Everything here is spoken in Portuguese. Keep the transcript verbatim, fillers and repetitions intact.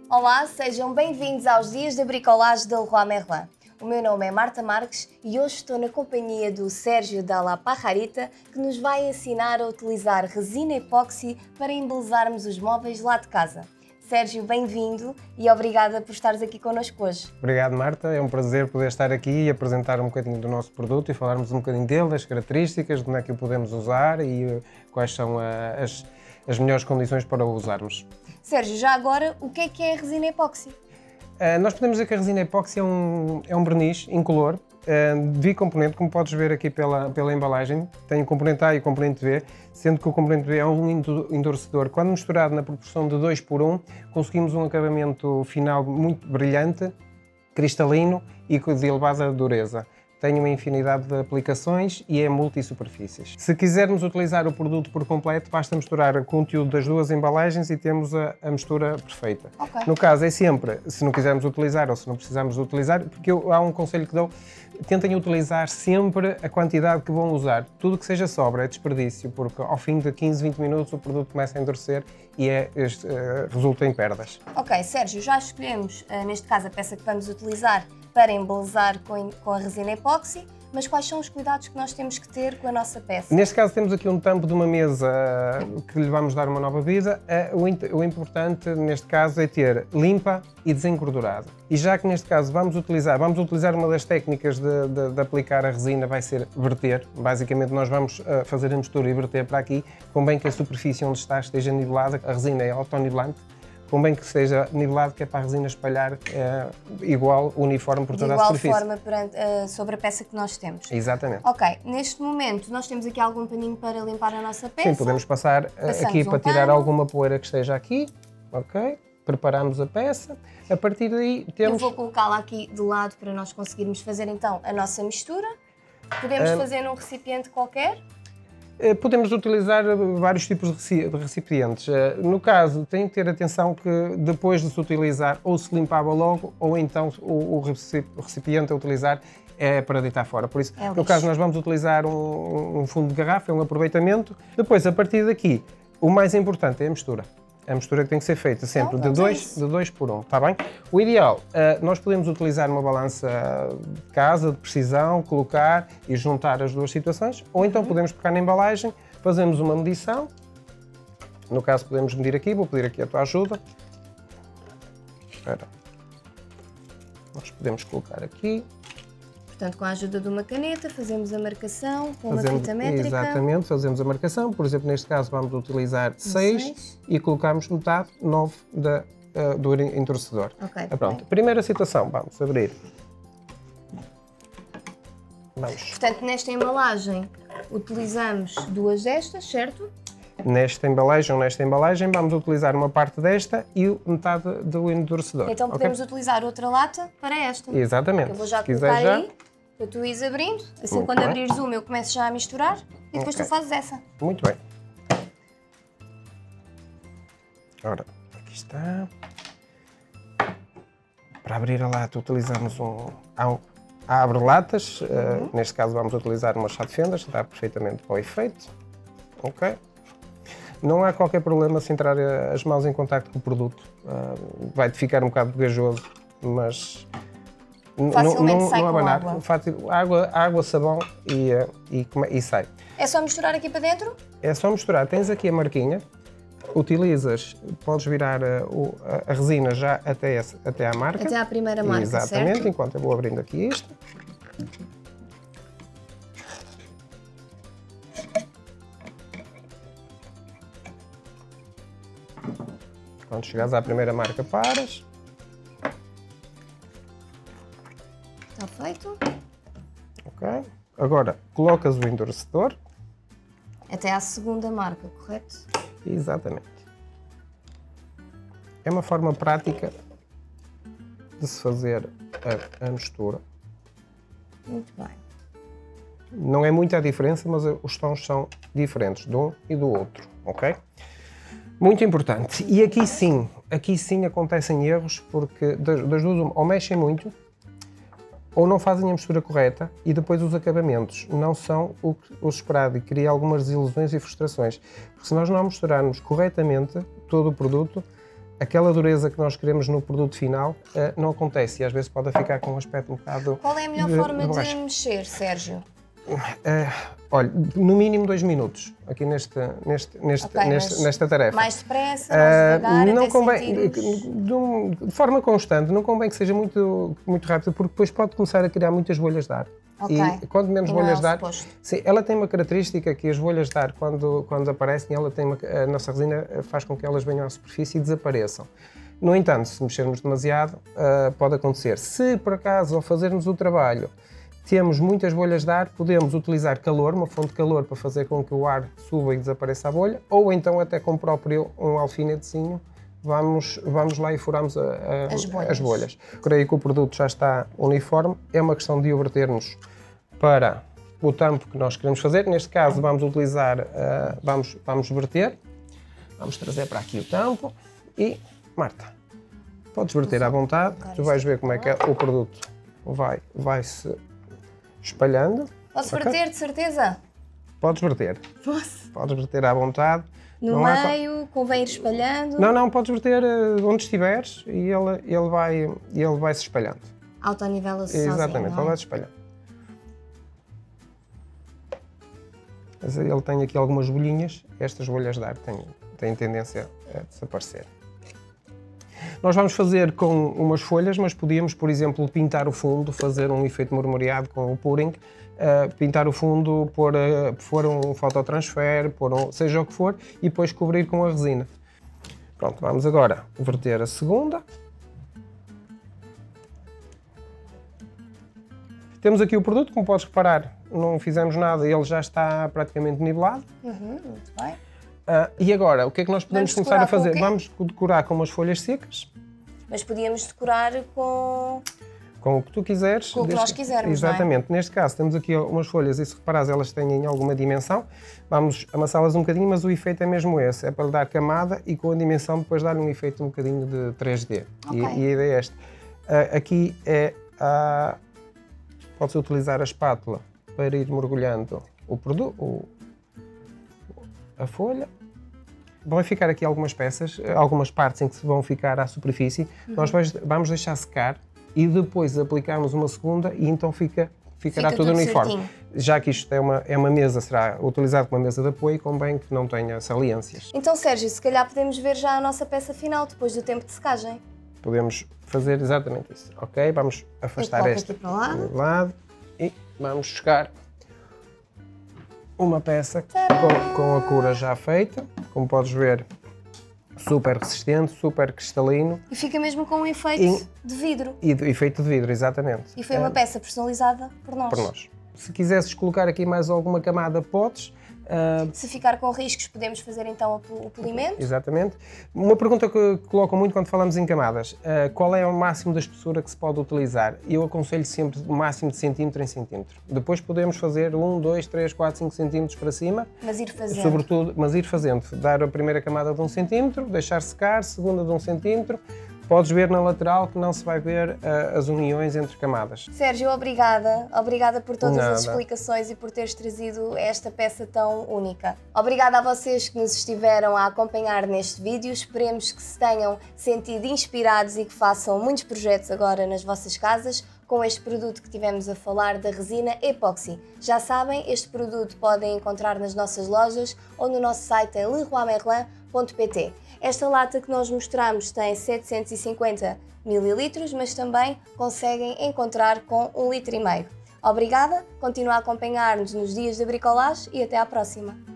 Olá, sejam bem-vindos aos Dias de Bricolage da Leroy Merlin. O meu nome é Marta Marques e hoje estou na companhia do Sérgio da La Pajarita, que nos vai ensinar a utilizar resina epóxi para embelezarmos os móveis lá de casa. Sérgio, bem-vindo e obrigada por estares aqui connosco hoje. Obrigado, Marta. É um prazer poder estar aqui e apresentar um bocadinho do nosso produto e falarmos um bocadinho dele, das características, de onde é que o podemos usar e quais são as, as melhores condições para o usarmos. Sérgio, já agora, o que é que é a resina epóxi? Uh, nós podemos dizer que a resina epóxi é um, é um verniz incolor, uh, bicomponente, como podes ver aqui pela, pela embalagem. Tem o componente A e o componente B, sendo que o componente B é um endurecedor. Quando misturado na proporção de dois por um, conseguimos um acabamento final muito brilhante, cristalino e de elevada dureza. Tem uma infinidade de aplicações e é multi-superfícies. Se quisermos utilizar o produto por completo, basta misturar o conteúdo das duas embalagens e temos a, a mistura perfeita. Okay. No caso, é sempre, se não quisermos utilizar ou se não precisarmos utilizar, porque eu, há um conselho que dou, tentem utilizar sempre a quantidade que vão usar. Tudo que seja sobra é desperdício, porque ao fim de quinze, vinte minutos o produto começa a endurecer e é, este, uh, resulta em perdas. Ok, Sérgio, já escolhemos, uh, neste caso, a peça que vamos utilizar para embelezar com, com a resina epóxi, mas quais são os cuidados que nós temos que ter com a nossa peça? Neste caso temos aqui um tampo de uma mesa que lhe vamos dar uma nova vida. O importante neste caso é ter limpa e desengordurada. E já que neste caso vamos utilizar, vamos utilizar uma das técnicas de, de, de aplicar a resina, vai ser verter. Basicamente nós vamos fazer a mistura e verter para aqui, convém que a superfície onde está esteja nivelada, a resina é autonivelante. Convém que seja nivelado, que é para a resina espalhar é, igual, uniforme por toda a superfície. De igual forma perante, uh, sobre a peça que nós temos. Exatamente. Ok, neste momento nós temos aqui algum paninho para limpar a nossa peça. Sim, podemos passar Passamos aqui para um tirar pano. alguma poeira que esteja aqui. Ok, preparamos a peça. A partir daí temos... Eu vou colocá-la aqui de lado para nós conseguirmos fazer então a nossa mistura. Podemos uh, fazer num recipiente qualquer. Podemos utilizar vários tipos de recipientes. No caso, tem que ter atenção que depois de se utilizar ou se limpava logo ou então o recipiente a utilizar é para deitar fora. Por isso, é no caso, nós vamos utilizar um, um fundo de garrafa, é um aproveitamento. Depois, a partir daqui, o mais importante é a mistura. A mistura que tem que ser feita sempre de dois, de dois por um, está bem? O ideal, uh, nós podemos utilizar uma balança de casa, de precisão, colocar e juntar as duas situações, ou então uhum. podemos pegar na embalagem, fazemos uma medição. No caso podemos medir aqui, vou pedir aqui a tua ajuda. Espera. Nós podemos colocar aqui. Portanto, com a ajuda de uma caneta, fazemos a marcação com uma fazemos, fita métrica. Exatamente, fazemos a marcação. Por exemplo, neste caso vamos utilizar seis e colocamos metade, nove da, uh, do endurecedor. Ok. Ah, pronto. Primeira situação, vamos abrir. Vamos. Portanto, nesta embalagem utilizamos duas destas, certo? Nesta embalagem ou nesta embalagem vamos utilizar uma parte desta e metade do endurecedor. Então podemos okay? utilizar outra lata para esta. Exatamente. Eu vou já Se colocar já... aí, para tu ires abrindo. Assim, Muito quando bem. abrires uma eu começo já a misturar e depois okay. tu fazes essa. Muito bem. Ora, aqui está. Para abrir a lata utilizamos um... Há um... abre-latas. Uhum. Uh, neste caso vamos utilizar uma chave de fendas, está perfeitamente para o efeito. Ok. Não há qualquer problema se entrar as mãos em contacto com o produto. Uh, vai-te ficar um bocado pegajoso, mas facilmente não, sai não com abanar. água. água. Água, sabão e, e, e sai. É só misturar aqui para dentro? É só misturar. Tens aqui a marquinha, utilizas, podes virar a, a, a resina já até, essa, até à marca. Até à primeira marca, exatamente, certo? Enquanto eu vou abrindo aqui isto. Quando chegares à primeira marca, paras. Está feito. Ok. Agora, colocas o endurecedor. Até à segunda marca, correto? Exatamente. É uma forma prática de se fazer a, a mistura. Muito bem. Não é muita a diferença, mas os tons são diferentes de um e do outro, ok? Muito importante. E aqui sim, aqui sim acontecem erros, porque das, das duas, ou mexem muito, ou não fazem a mistura correta e depois os acabamentos não são o, o esperado e cria algumas desilusões e frustrações. Porque se nós não misturarmos corretamente todo o produto, aquela dureza que nós queremos no produto final uh, não acontece e às vezes pode ficar com um aspecto um bocado... Qual é a melhor de, forma de, de mexer, Sérgio? Uh, olha, no mínimo dois minutos aqui neste, neste, neste, okay, neste, nesta tarefa. Mais depressa, mais devagar, uh, não até convém, de, sentirmos... de, um, de forma constante, não convém que seja muito, muito rápido, porque depois pode começar a criar muitas bolhas de ar. Okay. E quando menos e bolhas é de ar, sim, ela tem uma característica que as bolhas de ar, quando, quando aparecem, ela tem uma, a nossa resina faz com que elas venham à superfície e desapareçam. No entanto, se mexermos demasiado, uh, pode acontecer. Se por acaso, ao fazermos o trabalho, temos muitas bolhas de ar, podemos utilizar calor, uma fonte de calor, para fazer com que o ar suba e desapareça a bolha, ou então até com o próprio um alfinetezinho, vamos, vamos lá e furamos a, a, as, bolhas. as bolhas. Creio que o produto já está uniforme, é uma questão de o vertermos para o tampo que nós queremos fazer. Neste caso vamos utilizar, uh, vamos, vamos verter, vamos trazer para aqui o tampo e, Marta, podes verter à vontade, tu vais ver como é que é, o produto vai, vai se espalhando. Posso okay? verter, de certeza? Podes verter. Posso? Podes verter à vontade. No não meio, é... convém ir espalhando? Não, não, podes verter onde estiveres e ele, ele, vai, ele vai se espalhando. Autonivela-se sozinho. Exatamente, ele é? vai se espalhando. Mas ele tem aqui algumas bolhinhas, estas bolhas de ar têm, têm tendência a desaparecer. Nós vamos fazer com umas folhas, mas podíamos, por exemplo, pintar o fundo, fazer um efeito marmoreado com o pouring, uh, pintar o fundo, pôr, uh, pôr um fototransfer, pôr um, seja o que for, e depois cobrir com a resina. Pronto, vamos agora verter a segunda. Temos aqui o produto, como podes reparar, não fizemos nada, ele já está praticamente nivelado. Uhum, muito bem. Uh, e agora, o que é que nós podemos Vamos começar a fazer? Com Vamos decorar com umas folhas secas. Mas podíamos decorar com... Com o que tu quiseres. Com o que nós quisermos, Exatamente. não é? Neste caso, temos aqui umas folhas e se reparares, elas têm alguma dimensão. Vamos amassá-las um bocadinho, mas o efeito é mesmo esse. É para lhe dar camada e com a dimensão depois dar-lhe um efeito um bocadinho de três D. Okay. E, e a ideia é esta. Uh, aqui é a... Pode-se utilizar a espátula para ir mergulhando o produto, o... a folha. Vão ficar aqui algumas peças, algumas partes em que se vão ficar à superfície. Uhum. Nós vamos deixar secar e depois aplicarmos uma segunda e então fica, ficará fica tudo, tudo uniforme. Certinho. Já que isto é uma, é uma mesa, será utilizado como uma mesa de apoio, convém que não tenha saliências. Então, Sérgio, se calhar podemos ver já a nossa peça final depois do tempo de secagem. Podemos fazer exatamente isso, ok? Vamos afastar esta aqui para o lado. do lado e vamos buscar uma peça com, com a cura já feita, como podes ver, super resistente, super cristalino. E fica mesmo com um efeito e, de vidro. E de, efeito de vidro, exatamente. E foi uma é, peça personalizada por nós. Por nós. Se quisesses colocar aqui mais alguma camada, podes. Uh, Se ficar com riscos, podemos fazer então o polimento? Exatamente. Uma pergunta que colocam muito quando falamos em camadas, uh, qual é o máximo da espessura que se pode utilizar? Eu aconselho sempre o máximo de centímetro em centímetro. Depois podemos fazer um, dois, três, quatro, cinco centímetros para cima. Mas ir fazendo. Sobretudo, mas ir fazendo. Dar a primeira camada de um centímetro, deixar secar, segunda de um centímetro. Podes ver na lateral que não se vai ver uh, as uniões entre camadas. Sérgio, obrigada. Obrigada por todas Nada. as explicações e por teres trazido esta peça tão única. Obrigada a vocês que nos estiveram a acompanhar neste vídeo. Esperemos que se tenham sentido inspirados e que façam muitos projetos agora nas vossas casas com este produto que tivemos a falar da resina epóxi. Já sabem, este produto podem encontrar nas nossas lojas ou no nosso site em leroy merlin ponto pt. Esta lata que nós mostramos tem setecentos e cinquenta mililitros, mas também conseguem encontrar com um litro e meio. Obrigada, continua a acompanhar-nos nos dias da bricolage e até à próxima.